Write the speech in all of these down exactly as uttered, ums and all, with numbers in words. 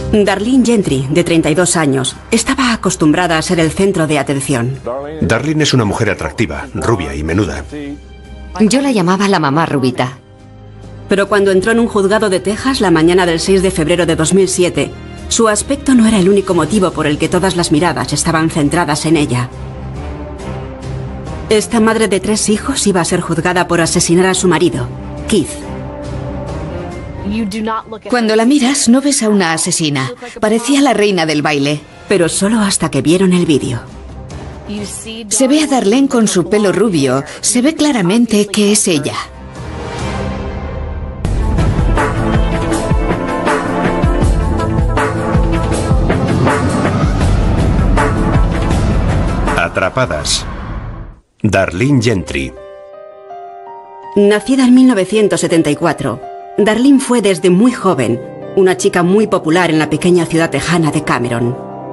Darlene Gentry, de treinta y dos años, estaba acostumbrada a ser el centro de atención. Darlene es una mujer atractiva, rubia y menuda. Yo la llamaba la mamá rubita. Pero cuando entró en un juzgado de Texas la mañana del seis de febrero de dos mil siete, su aspecto no era el único motivo por el que todas las miradas estaban centradas en ella. Esta madre de tres hijos iba a ser juzgada por asesinar a su marido, Keith. Cuando la miras, no ves a una asesina. Parecía la reina del baile. Pero solo hasta que vieron el vídeo. Se ve a Darlene con su pelo rubio. Se ve claramente que es ella. Atrapadas. Darlene Gentry. Nacida en mil novecientos setenta y cuatro, Darlene fue desde muy joven una chica muy popular en la pequeña ciudad tejana de Cameron.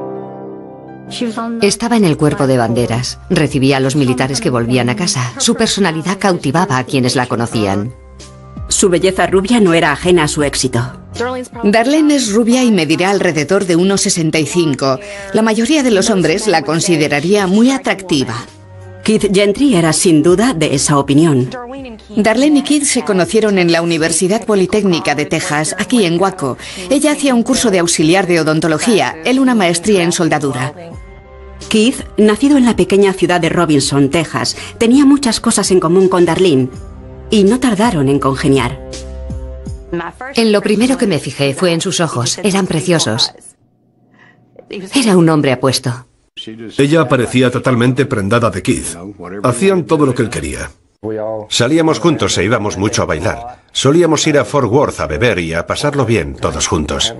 Estaba en el cuerpo de banderas. Recibía a los militares que volvían a casa. Su personalidad cautivaba a quienes la conocían. Su belleza rubia no era ajena a su éxito. Darlene es rubia y medirá alrededor de uno sesenta y cinco. La mayoría de los hombres la consideraría muy atractiva. Keith Gentry era sin duda de esa opinión. Darlene y Keith se conocieron en la Universidad Politécnica de Texas, aquí en Waco. Ella hacía un curso de auxiliar de odontología, él una maestría en soldadura. Keith, nacido en la pequeña ciudad de Robinson, Texas, tenía muchas cosas en común con Darlene y no tardaron en congeniar. En lo primero que me fijé fue en sus ojos. Eran preciosos. Era un hombre apuesto. Ella parecía totalmente prendada de Keith. Hacían todo lo que él quería. Salíamos juntos e íbamos mucho a bailar. Solíamos ir a Fort Worth a beber y a pasarlo bien todos juntos.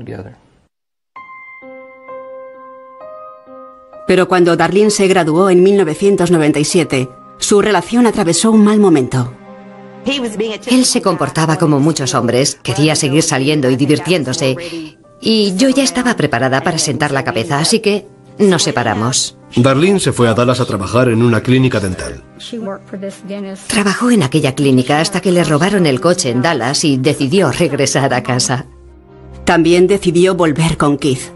Pero cuando Darlene se graduó en mil novecientos noventa y siete, su relación atravesó un mal momento. Él se comportaba como muchos hombres, quería seguir saliendo y divirtiéndose, y yo ya estaba preparada para sentar la cabeza, así que nos separamos. Darlene se fue a Dallas a trabajar en una clínica dental. Trabajó en aquella clínica hasta que le robaron el coche en Dallas y decidió regresar a casa. También decidió volver con Keith.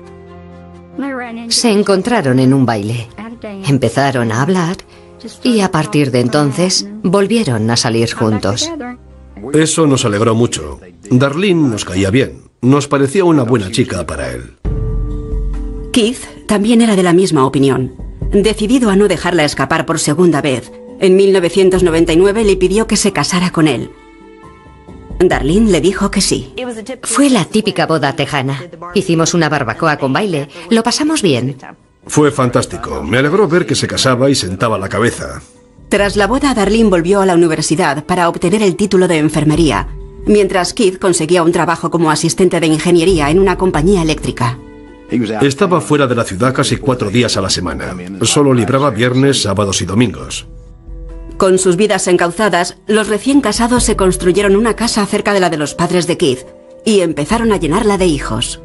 Se encontraron en un baile. Empezaron a hablar y a partir de entonces volvieron a salir juntos. Eso nos alegró mucho. Darlene nos caía bien. Nos parecía una buena chica para él. Keith también era de la misma opinión. Decidido a no dejarla escapar por segunda vez, en mil novecientos noventa y nueve le pidió que se casara con él. Darlene le dijo que sí. Fue la típica boda tejana. Hicimos una barbacoa con baile. Lo pasamos bien. Fue fantástico. Me alegró ver que se casaba y sentaba la cabeza. Tras la boda, Darlene volvió a la universidad para obtener el título de enfermería, mientras Keith conseguía un trabajo como asistente de ingeniería en una compañía eléctrica. Estaba fuera de la ciudad casi cuatro días a la semana. Solo libraba viernes, sábados y domingos. Con sus vidas encauzadas, los recién casados se construyeron una casa cerca de la de los padres de Keith y empezaron a llenarla de hijos.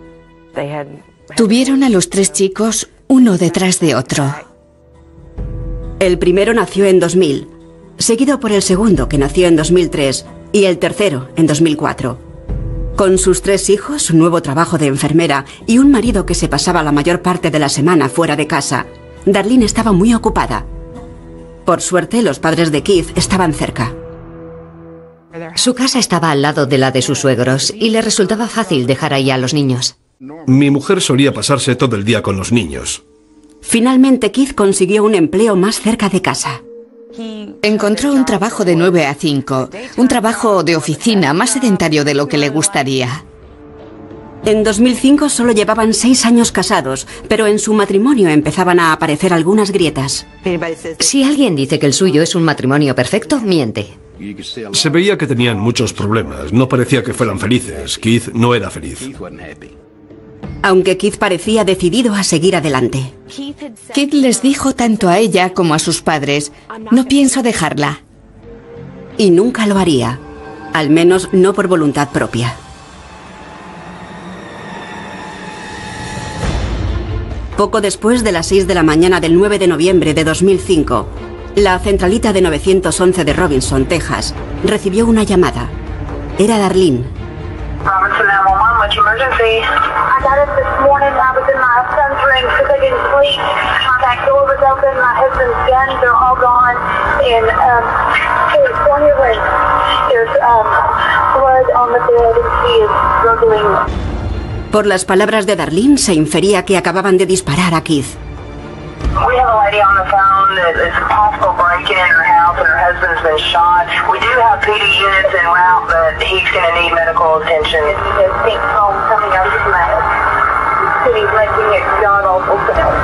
Tuvieron a los tres chicos, uno detrás de otro. El primero nació en dos mil, seguido por el segundo, que nació en dos mil tres, y el tercero en dos mil cuatro. Con sus tres hijos, su nuevo trabajo de enfermera y un marido que se pasaba la mayor parte de la semana fuera de casa, Darlene estaba muy ocupada. Por suerte, los padres de Keith estaban cerca. Su casa estaba al lado de la de sus suegros y le resultaba fácil dejar ahí a los niños. Mi mujer solía pasarse todo el día con los niños. Finalmente, Keith consiguió un empleo más cerca de casa. Encontró un trabajo de nueve a cinco, un trabajo de oficina más sedentario de lo que le gustaría. En dos mil cinco solo llevaban seis años casados, pero en su matrimonio empezaban a aparecer algunas grietas. Si alguien dice que el suyo es un matrimonio perfecto, miente. Se veía que tenían muchos problemas, no parecía que fueran felices. Keith no era feliz. Aunque Keith parecía decidido a seguir adelante. Keith les dijo tanto a ella como a sus padres: no pienso dejarla. Y nunca lo haría, al menos no por voluntad propia. Poco después de las seis de la mañana del nueve de noviembre de dos mil cinco, la centralita de novecientos once de Robinson, Texas, recibió una llamada. Era Darlene. much emergency? I got up this morning. I was in my son's room because I didn't sleep. My back door was open. My husband's guns are all gone. And um, there's formula. There's um, blood on the bed and he is struggling. Por las palabras de Darlene se infería que acababan de disparar a Keith. We have a lady on the phone that it's a possible break-in in her house and her husband's been shot. We do have P D units en route, but he's going to need medical attention. There's pink foam coming out of his mouth. So he's letting it God awful sound.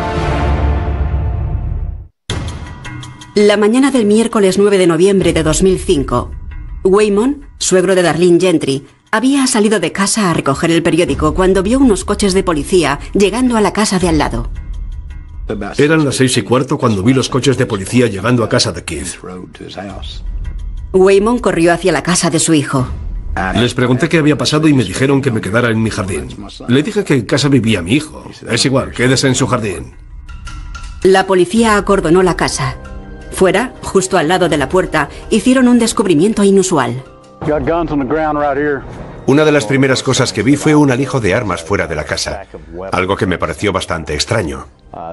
La mañana del miércoles nueve de noviembre de dos mil cinco, Waymon, suegro de Darlene Gentry, había salido de casa a recoger el periódico cuando vio unos coches de policía llegando a la casa de al lado. Eran las seis y cuarto cuando vi los coches de policía llegando a casa de Keith. Waymon corrió hacia la casa de su hijo. Les pregunté qué había pasado y me dijeron que me quedara en mi jardín. Le dije que en casa vivía mi hijo. Es igual, quédese en su jardín. La policía acordonó la casa. Fuera, justo al lado de la puerta, hicieron un descubrimiento inusual. Una de las primeras cosas que vi fue un alijo de armas fuera de la casa, algo que me pareció bastante extraño.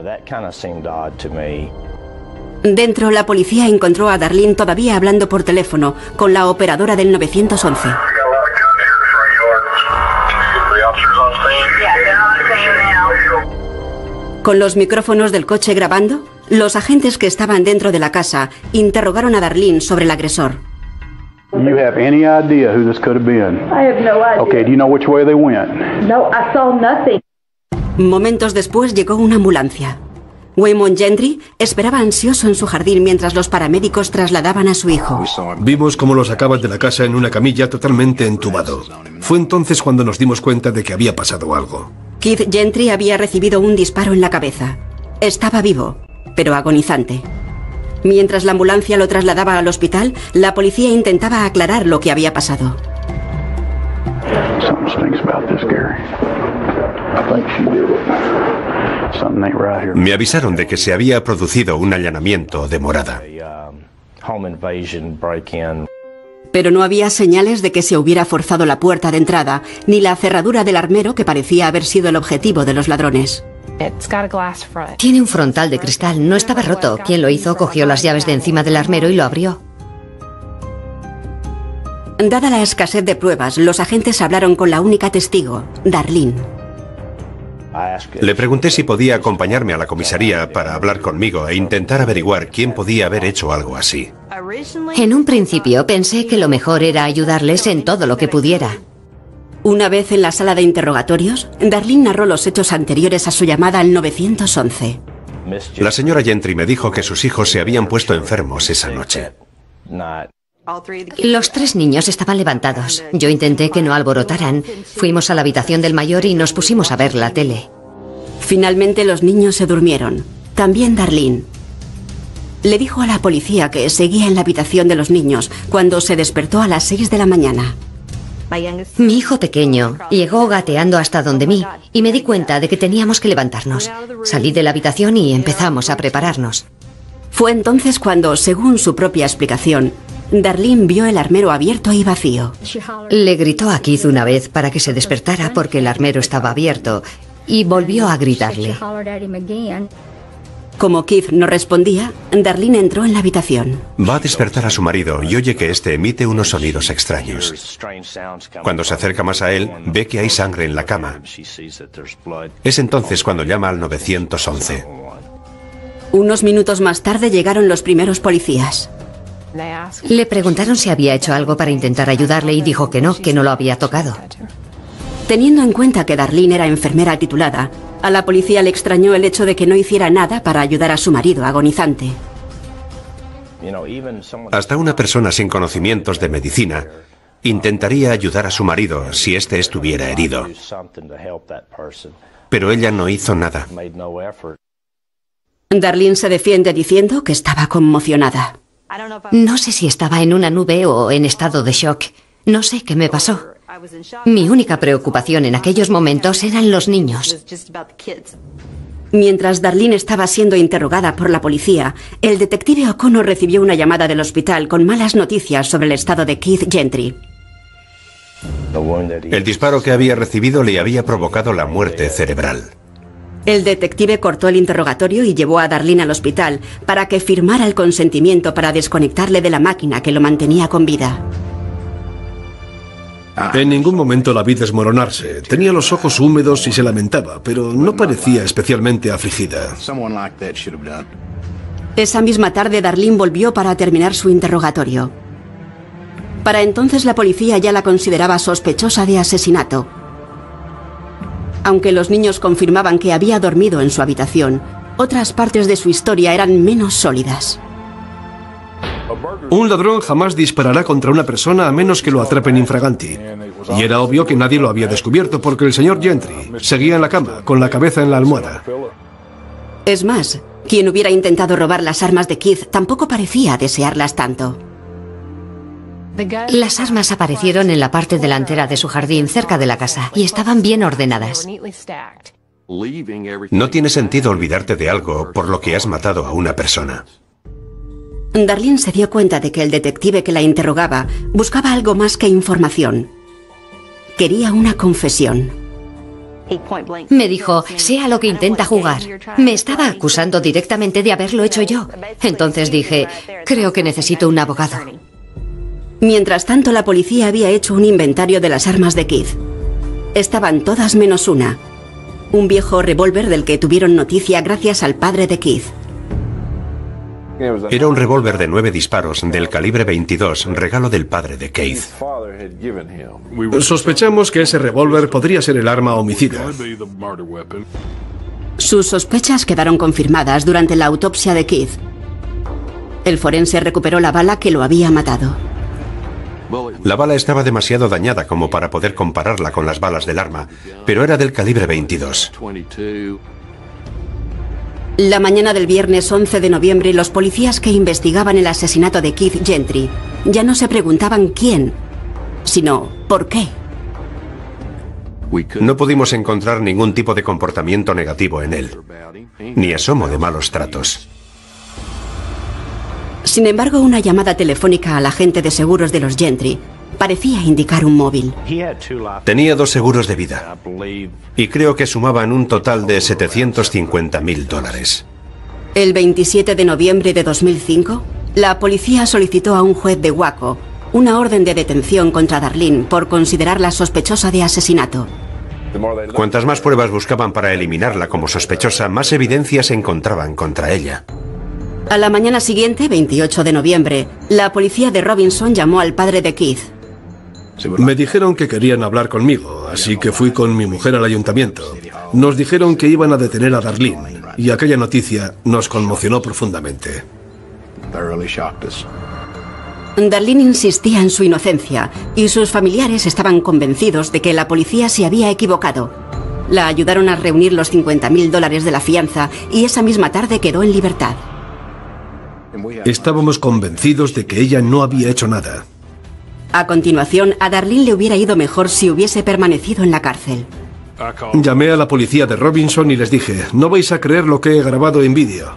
Dentro, la policía encontró a Darlene todavía hablando por teléfono con la operadora del nueve once. Con los micrófonos del coche grabando, los agentes que estaban dentro de la casa interrogaron a Darlene sobre el agresor. You have any idea who this could have been? I have no idea. Okay, do you know which way they went? No, I saw nothing. Momentos después llegó una ambulancia. Waymon Gentry esperaba ansioso en su jardín mientras los paramédicos trasladaban a su hijo. Vimos cómo lo sacaban de la casa en una camilla totalmente entubado. Fue entonces cuando nos dimos cuenta de que había pasado algo. Keith Gentry había recibido un disparo en la cabeza. Estaba vivo, pero agonizante. Mientras la ambulancia lo trasladaba al hospital, la policía intentaba aclarar lo que había pasado. Me avisaron de que se había producido un allanamiento de morada. Pero no había señales de que se hubiera forzado la puerta de entrada, ni la cerradura del armero que parecía haber sido el objetivo de los ladrones. Tiene un frontal de cristal, no estaba roto. Quien lo hizo cogió las llaves de encima del armero y lo abrió. Dada la escasez de pruebas, los agentes hablaron con la única testigo, Darlene. Le pregunté si podía acompañarme a la comisaría para hablar conmigo e intentar averiguar quién podía haber hecho algo así. En un principio pensé que lo mejor era ayudarles en todo lo que pudiera. Una vez en la sala de interrogatorios, Darlene narró los hechos anteriores a su llamada al nueve once. La señora Gentry me dijo que sus hijos se habían puesto enfermos esa noche. Los tres niños estaban levantados. Yo intenté que no alborotaran. Fuimos a la habitación del mayor y nos pusimos a ver la tele. Finalmente los niños se durmieron. También Darlene. Le dijo a la policía que seguía en la habitación de los niños cuando se despertó a las seis de la mañana. Mi hijo pequeño llegó gateando hasta donde mí y me di cuenta de que teníamos que levantarnos. Salí de la habitación y empezamos a prepararnos. Fue entonces cuando, según su propia explicación, Darlene vio el armero abierto y vacío. Le gritó a Keith una vez para que se despertara porque el armero estaba abierto y volvió a gritarle. Como Keith no respondía, Darlene entró en la habitación. Va a despertar a su marido y oye que éste emite unos sonidos extraños. Cuando se acerca más a él, ve que hay sangre en la cama. Es entonces cuando llama al nueve once. Unos minutos más tarde llegaron los primeros policías. Le preguntaron si había hecho algo para intentar ayudarle y dijo que no, que no lo había tocado. Teniendo en cuenta que Darlene era enfermera titulada, a la policía le extrañó el hecho de que no hiciera nada para ayudar a su marido agonizante. Hasta una persona sin conocimientos de medicina intentaría ayudar a su marido si éste estuviera herido. Pero ella no hizo nada. Darlene se defiende diciendo que estaba conmocionada. No sé si estaba en una nube o en estado de shock. No sé qué me pasó. Mi única preocupación en aquellos momentos eran los niños. Mientras Darlene estaba siendo interrogada por la policía, el detective O'Connor recibió una llamada del hospital con malas noticias sobre el estado de Keith Gentry. El disparo que había recibido le había provocado la muerte cerebral. El detective cortó el interrogatorio y llevó a Darlene al hospital para que firmara el consentimiento para desconectarle de la máquina que lo mantenía con vida. En ningún momento la vi desmoronarse. Tenía los ojos húmedos y se lamentaba, pero no parecía especialmente afligida. Esa misma tarde, Darlene volvió para terminar su interrogatorio. Para entonces la policía ya la consideraba sospechosa de asesinato. Aunque los niños confirmaban que había dormido en su habitación, otras partes de su historia eran menos sólidas. Un ladrón jamás disparará contra una persona a menos que lo atrapen infraganti. Y era obvio que nadie lo había descubierto porque el señor Gentry seguía en la cama, con la cabeza en la almohada. Es más, quien hubiera intentado robar las armas de Keith tampoco parecía desearlas tanto. Las armas aparecieron en la parte delantera de su jardín, cerca de la casa, y estaban bien ordenadas. No tiene sentido olvidarte de algo por lo que has matado a una persona. Darlene se dio cuenta de que el detective que la interrogaba buscaba algo más que información. Quería una confesión. Me dijo, sea lo que intenta jugar. Me estaba acusando directamente de haberlo hecho yo. Entonces dije, creo que necesito un abogado. Mientras tanto, la policía había hecho un inventario de las armas de Keith. Estaban todas menos una. Un viejo revólver del que tuvieron noticia gracias al padre de Keith. Era un revólver de nueve disparos del calibre veintidós, regalo del padre de Keith. Sospechamos que ese revólver podría ser el arma homicida. Sus sospechas quedaron confirmadas durante la autopsia de Keith. El forense recuperó la bala que lo había matado. La bala estaba demasiado dañada como para poder compararla con las balas del arma, pero era del calibre veintidós. La mañana del viernes once de noviembre, los policías que investigaban el asesinato de Keith Gentry ya no se preguntaban quién, sino por qué. No pudimos encontrar ningún tipo de comportamiento negativo en él, ni asomo de malos tratos. Sin embargo, una llamada telefónica al agente de seguros de los Gentry parecía indicar un móvil. Tenía dos seguros de vida y creo que sumaban un total de setecientos cincuenta mil dólares. El veintisiete de noviembre de dos mil cinco, la policía solicitó a un juez de Waco una orden de detención contra Darlene por considerarla sospechosa de asesinato. Cuantas más pruebas buscaban para eliminarla como sospechosa, más evidencias encontraban contra ella. A la mañana siguiente, veintiocho de noviembre, la policía de Robinson llamó al padre de Keith. Me dijeron que querían hablar conmigo, así que fui con mi mujer al ayuntamiento. Nos dijeron que iban a detener a Darlene, y aquella noticia nos conmocionó profundamente. Darlene insistía en su inocencia, y sus familiares estaban convencidos de que la policía se había equivocado. La ayudaron a reunir los cincuenta mil dólares de la fianza, y esa misma tarde quedó en libertad. Estábamos convencidos de que ella no había hecho nada. A continuación, a Darlene le hubiera ido mejor si hubiese permanecido en la cárcel. Llamé a la policía de Robinson y les dije, no vais a creer lo que he grabado en vídeo.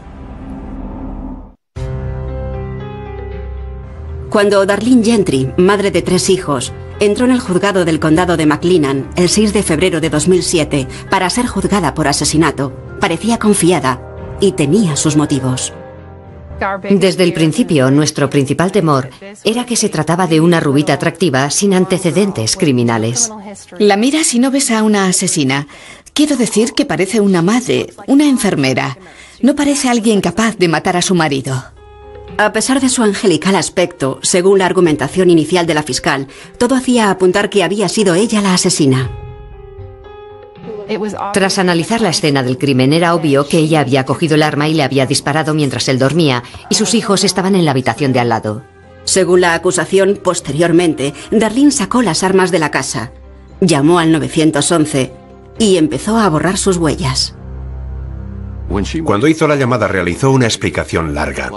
Cuando Darlene Gentry, madre de tres hijos, entró en el juzgado del condado de McLennan el seis de febrero de dos mil siete para ser juzgada por asesinato, parecía confiada y tenía sus motivos. Desde el principio, nuestro principal temor era que se trataba de una rubita atractiva sin antecedentes criminales. La miras y no ves a una asesina. Quiero decir que parece una madre, una enfermera. No parece alguien capaz de matar a su marido. A pesar de su angelical aspecto, según la argumentación inicial de la fiscal, todo hacía apuntar que había sido ella la asesina. Tras analizar la escena del crimen, era obvio que ella había cogido el arma y le había disparado mientras él dormía, y sus hijos estaban en la habitación de al lado. Según la acusación, posteriormente, Darlene sacó las armas de la casa, llamó al nueve once y empezó a borrar sus huellas. Cuando hizo la llamada realizó una explicación larga.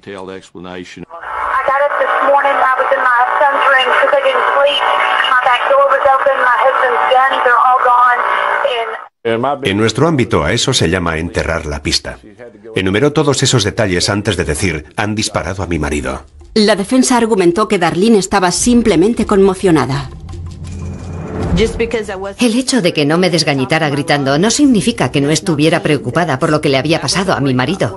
En nuestro ámbito a eso se llama enterrar la pista. Enumeró todos esos detalles antes de decir, han disparado a mi marido. La defensa argumentó que Darlene estaba simplemente conmocionada. El hecho de que no me desgañitara gritando no significa que no estuviera preocupada por lo que le había pasado a mi marido.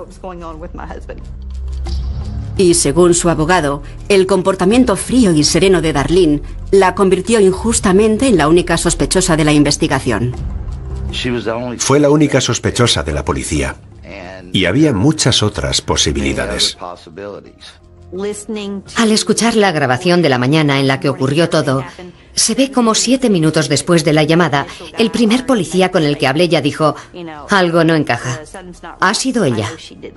Y según su abogado, el comportamiento frío y sereno de Darlene la convirtió injustamente en la única sospechosa de la investigación. Fue la única sospechosa de la policía. Y había muchas otras posibilidades. Al escuchar la grabación de la mañana en la que ocurrió todo, se ve como siete minutos después de la llamada, el primer policía con el que hablé ya dijo: algo no encaja. Ha sido ella.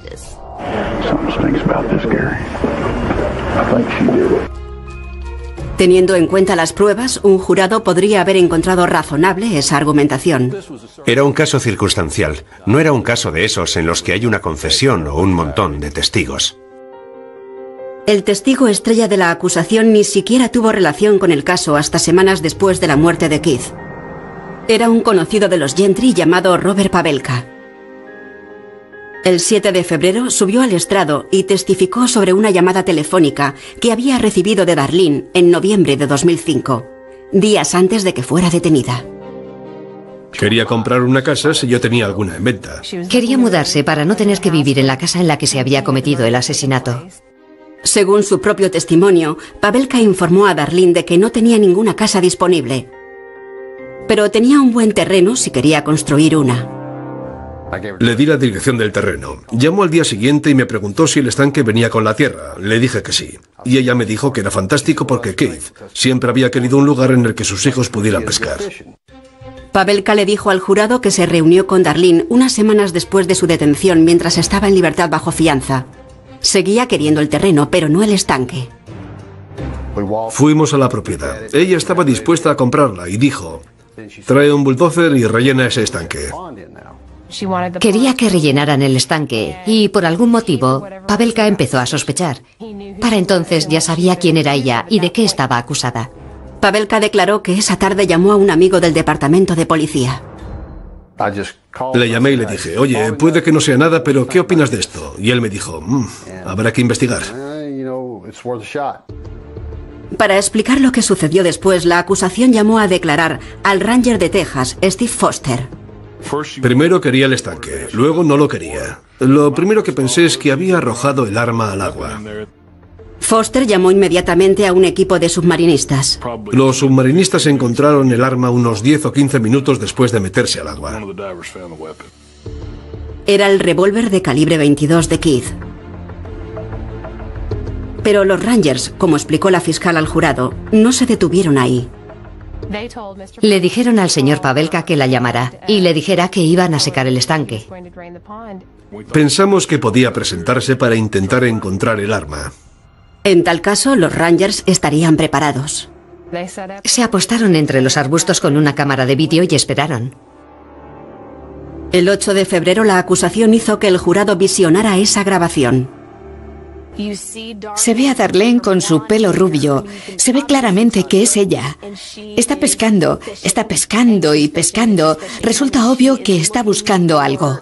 Teniendo en cuenta las pruebas, un jurado podría haber encontrado razonable esa argumentación. Era un caso circunstancial. No era un caso de esos en los que hay una confesión o un montón de testigos. El testigo estrella de la acusación ni siquiera tuvo relación con el caso hasta semanas después de la muerte de Keith. Era un conocido de los Gentry llamado Robert Pavelka. El siete de febrero subió al estrado y testificó sobre una llamada telefónica que había recibido de Darlene en noviembre de dos mil cinco, días antes de que fuera detenida. Quería comprar una casa si yo tenía alguna en venta. Quería mudarse para no tener que vivir en la casa en la que se había cometido el asesinato. Según su propio testimonio, Pavelka informó a Darlene de que no tenía ninguna casa disponible, pero tenía un buen terreno si quería construir una. Le di la dirección del terreno. Llamó al día siguiente y me preguntó si el estanque venía con la tierra. Le dije que sí. Y ella me dijo que era fantástico porque Keith siempre había querido un lugar en el que sus hijos pudieran pescar. Pavelka le dijo al jurado que se reunió con Darlene unas semanas después de su detención mientras estaba en libertad bajo fianza. Seguía queriendo el terreno, pero no el estanque. Fuimos a la propiedad. Ella estaba dispuesta a comprarla y dijo: trae un bulldozer y rellena ese estanque. Quería que rellenaran el estanque y, por algún motivo, Pavelka empezó a sospechar. Para entonces ya sabía quién era ella y de qué estaba acusada. Pavelka declaró que esa tarde llamó a un amigo del departamento de policía. Le llamé y le dije: oye, puede que no sea nada, pero ¿qué opinas de esto? Y él me dijo: mmm, habrá que investigar. Para explicar lo que sucedió después, la acusación llamó a declarar al ranger de Texas, Steve Foster. Primero quería el estanque, luego no lo quería. Lo primero que pensé es que había arrojado el arma al agua. Foster llamó inmediatamente a un equipo de submarinistas. Los submarinistas encontraron el arma unos diez o quince minutos después de meterse al agua. Era el revólver de calibre veintidós de Keith. Pero los Rangers, como explicó la fiscal al jurado, no se detuvieron ahí. Le dijeron al señor Pavelka que la llamara y le dijera que iban a secar el estanque. Pensamos que podía presentarse para intentar encontrar el arma. En tal caso, los Rangers estarían preparados. Se apostaron entre los arbustos con una cámara de vídeo y esperaron. El ocho de febrero, la acusación hizo que el jurado visionara esa grabación. Se ve a Darlene con su pelo rubio. Se ve claramente que es ella. Está pescando, está pescando y pescando. Resulta obvio que está buscando algo.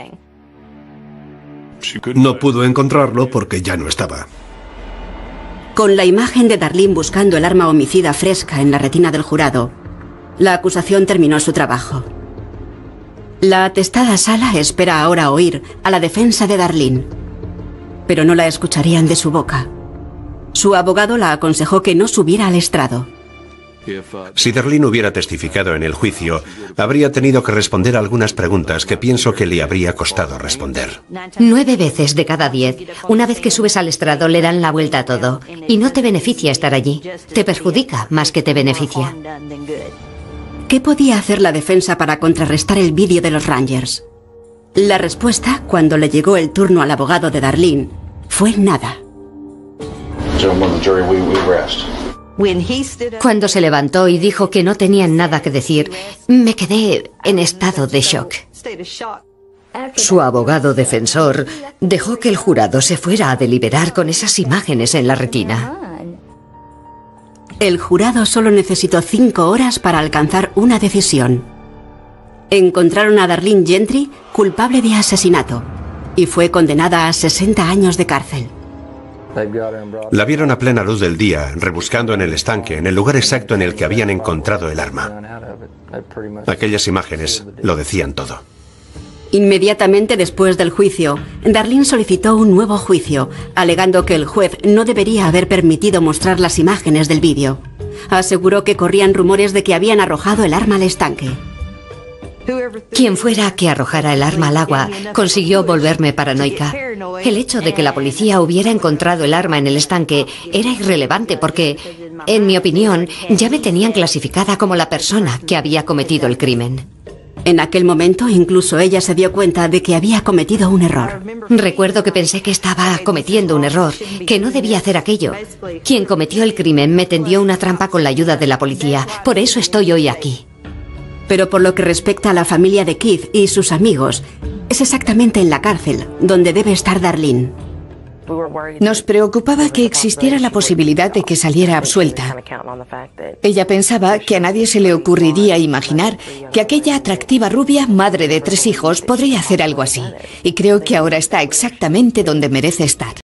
No pudo encontrarlo porque ya no estaba. Con la imagen de Darlene buscando el arma homicida fresca en la retina del jurado, la acusación terminó su trabajo. La atestada sala espera ahora oír a la defensa de Darlene, pero no la escucharían de su boca. Su abogado la aconsejó que no subiera al estrado. Si Darlene hubiera testificado en el juicio, habría tenido que responder algunas preguntas que pienso que le habría costado responder. Nueve veces de cada diez, una vez que subes al estrado, le dan la vuelta a todo. Y no te beneficia estar allí. Te perjudica más que te beneficia. ¿Qué podía hacer la defensa para contrarrestar el vídeo de los Rangers? La respuesta, cuando le llegó el turno al abogado de Darlene, fue nada. Cuando se levantó y dijo que no tenían nada que decir, me quedé en estado de shock. Su abogado defensor dejó que el jurado se fuera a deliberar con esas imágenes en la retina. El jurado solo necesitó cinco horas para alcanzar una decisión. Encontraron a Darlene Gentry culpable de asesinato y fue condenada a sesenta años de cárcel. La vieron a plena luz del día, rebuscando en el estanque, en el lugar exacto en el que habían encontrado el arma. Aquellas imágenes lo decían todo. Inmediatamente después del juicio, Darlene solicitó un nuevo juicio, alegando que el juez no debería haber permitido mostrar las imágenes del vídeo. Aseguró que corrían rumores de que habían arrojado el arma al estanque. Quien fuera que arrojara el arma al agua consiguió volverme paranoica. El hecho de que la policía hubiera encontrado el arma en el estanque era irrelevante porque, en mi opinión, ya me tenían clasificada como la persona que había cometido el crimen. En aquel momento, incluso ella se dio cuenta de que había cometido un error. Recuerdo que pensé que estaba cometiendo un error, que no debía hacer aquello. Quien cometió el crimen me tendió una trampa con la ayuda de la policía. Por eso estoy hoy aquí. Pero por lo que respecta a la familia de Keith y sus amigos, es exactamente en la cárcel donde debe estar Darlene. Nos preocupaba que existiera la posibilidad de que saliera absuelta. Ella pensaba que a nadie se le ocurriría imaginar que aquella atractiva rubia, madre de tres hijos, podría hacer algo así. Y creo que ahora está exactamente donde merece estar.